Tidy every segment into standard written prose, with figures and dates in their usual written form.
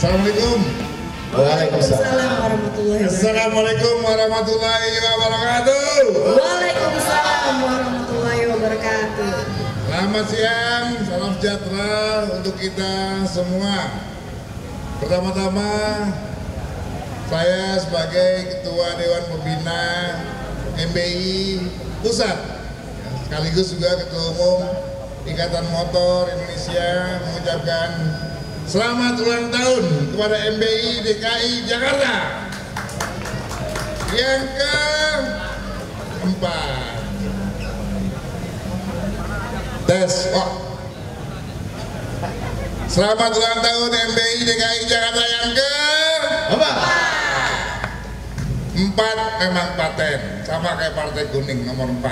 Assalamualaikum. Waalaikumsalam warahmatullahi wabarakatuh. Assalamualaikum warahmatullahi wabarakatuh. Waalaikumsalam warahmatullahi wabarakatuh. Selamat siang, salam sejahtera untuk kita semua. Pertama-tama, saya sebagai Ketua Dewan Pembina MBI Pusat, sekaligus juga Ketua Umum Ikatan Motor Indonesia, mengucapkan selamat ulang tahun kepada MBI DKI Jakarta yang keempat. Tes. Oh. Selamat ulang tahun MBI DKI Jakarta yang keempat. Memang paten, sama kayak Partai Kuning nomor 4.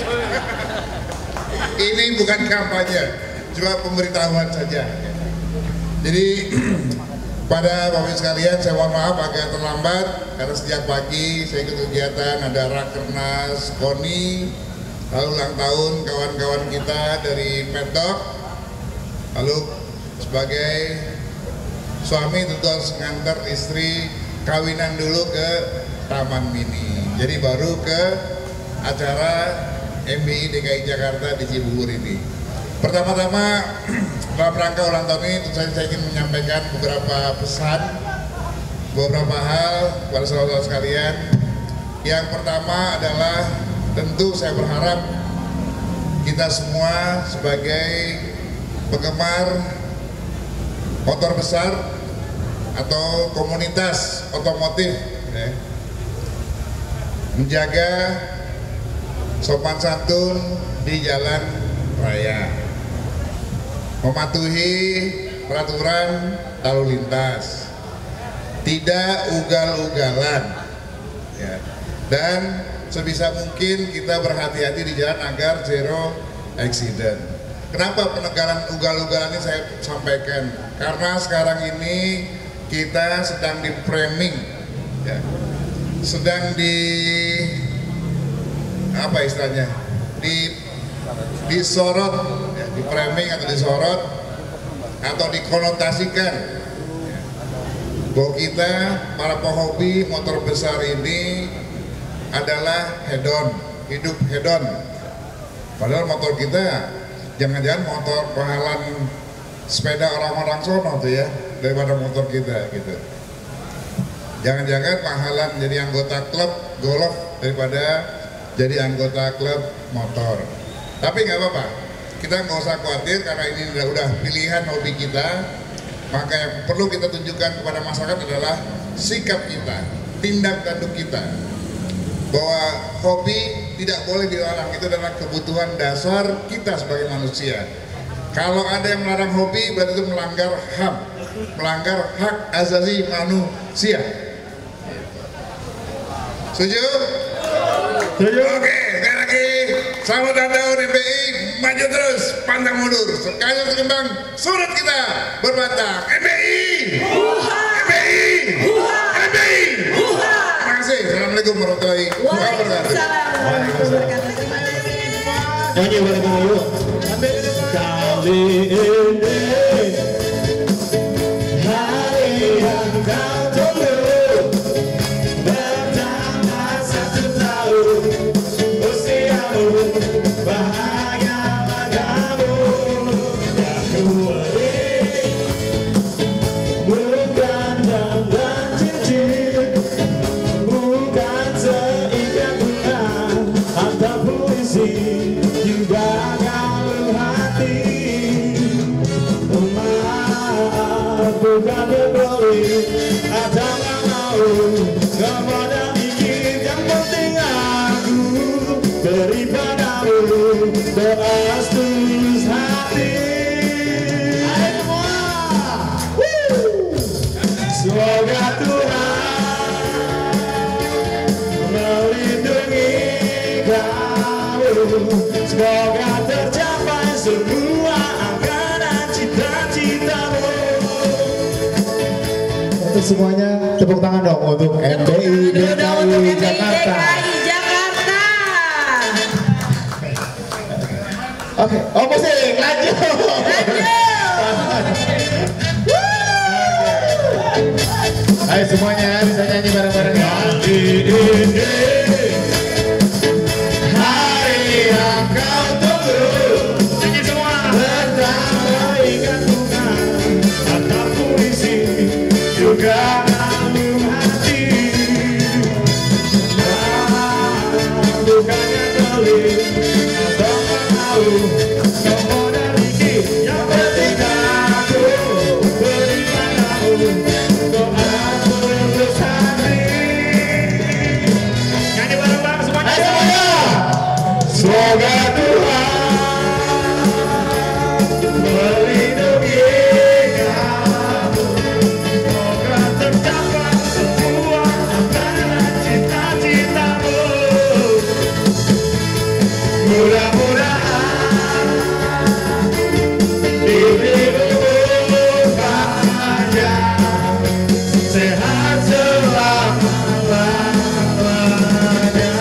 Ini bukan kampanye, cuma pemberitahuan saja. Jadi pada Bapak sekalian, saya mohon maaf agak terlambat karena sejak pagi saya ikut kegiatan, ada Rakernas KONI, lalu ulang tahun kawan-kawan kita dari Medok, lalu sebagai suami tentu harus ngantar istri kawinan dulu ke Taman Mini. Jadi baru ke acara MBI DKI Jakarta di Cibubur ini. Pertama-tama dalam rangka ulang tahun ini tentu saja saya ingin menyampaikan beberapa pesan, beberapa hal kepada saudara-saudara sekalian. Yang pertama adalah tentu saya berharap kita semua sebagai penggemar motor besar atau komunitas otomotif ya, menjaga sopan santun di jalan raya, mematuhi peraturan lalu lintas, tidak ugal-ugalan, ya. Dan sebisa mungkin kita berhati-hati di jalan agar zero accident. Kenapa penegalan ugal-ugalan ini saya sampaikan? Karena sekarang ini kita sedang di framing, ya. Sedang di apa istilahnya? Disorot, ya, di framing atau disorot atau dikonotasikan ya, bahwa kita para pehobi motor besar ini adalah hedon, hidup hedon. Padahal motor kita jangan-jangan motor pahalan sepeda orang-orang sono tuh ya, daripada motor kita gitu. Jangan-jangan pahalan jadi anggota klub golf daripada jadi anggota klub motor. Tapi nggak apa-apa, kita nggak usah khawatir karena ini udah pilihan hobi kita. Maka yang perlu kita tunjukkan kepada masyarakat adalah sikap kita, tindak tanduk kita, bahwa hobi tidak boleh dilarang. Itu adalah kebutuhan dasar kita sebagai manusia. Kalau ada yang melarang hobi, berarti itu melanggar HAM, melanggar hak asasi manusia. Setuju? Setuju? Oke, sekali lagi selamat ulang tahun MBI, maju terus, pantang mundur. Sekali berkembang, surut kita berbantang. MBI! MBI! MBI! Terima kasih. Assalamualaikum warahmatullahi wabarakatuh. Waalaikumsalam. Terima kasih. Nyanyi bareng-bareng yuk. Kali ini hari yang kau tunggu, bertambah 1 tahun usiamu, bahagia padamu. Aku beri bukan dandan cincin, bukan seindah bunga atau puisi, juga kalau hati. Maaf, bukan dibeli atau nggak mau, kepada dikit yang penting aku beri padamu doa setulus hati. Ayo semua, semoga Tuhan melindungi kamu, semoga tercapai semua angan cita-citamu. Untuk semuanya tepuk tangan dong untuk MBI DKI Jakarta. Oke, oh musik, lanjut. Lanjut. Ayo semuanya bisa nyanyi bareng-bareng ya. Hari yang kau tunggu. Nyanyi semua. Pertama ikat bunga atau puisi juga album hati. Bukannya pelit atau malu, kau memiliki yang penting aku berikan kamu doaku untuk hati. Nyanyi bareng-bareng semuanya. Ayo semuanya. Semoga Tuhan melindungi kamu. Semoga tercapai semua antara cita-citamu. Mudah-mudahan dirimu panjang, sehat selama-lamanya.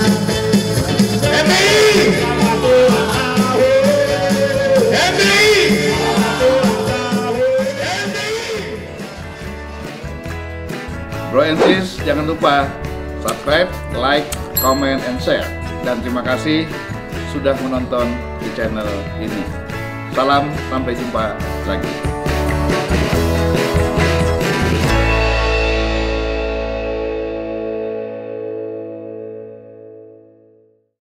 MBI! Selamat ulang tahun. MBI! Selamat ulang tahun. Bro and sis, jangan lupa subscribe, like, comment, and share. Dan terima kasih sudah menonton di channel ini. Salam, sampai jumpa lagi.